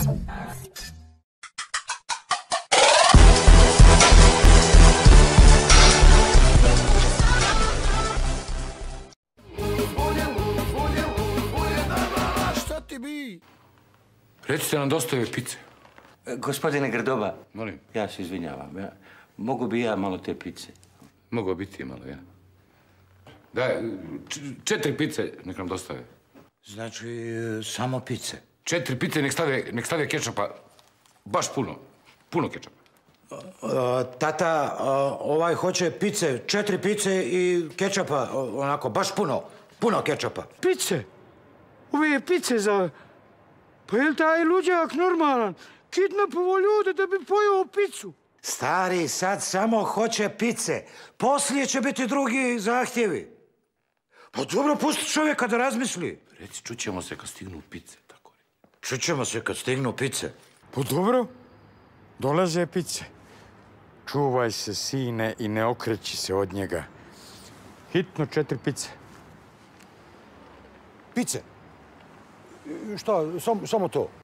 Šta ti bi? Recite nam dosta ove pice. Gospodine Grdoba, Molim. ja se izvinjavam. Mogu bi ja malo te pice? Mogao biti malo, ja. Da, 4 pice nek nam dostave. Znači, samo pice. 4 pice nek stave kečapa. Baš puno. Puno kečapa. Tata, ovaj hoće pice, 4 pice i kečapa, onako, baš puno. Puno kečapa. Pice? Ove pice za... Pa je li taj luđak normalan? Kidnapovo ljude da bi pojeo picu. Stari, sad samo hoće pice. Poslije će biti drugi zahtjevi. Pa dobro, pusti čovjeka da razmisli. Reci, čućemo se kad stignu pice, tako. Čućemo se kad stignu pice. Pa dobro, dolaze pice. Čuvaj se, sine, i ne okreći se od njega. Hitno 4 pice. Pice? Šta, samo to?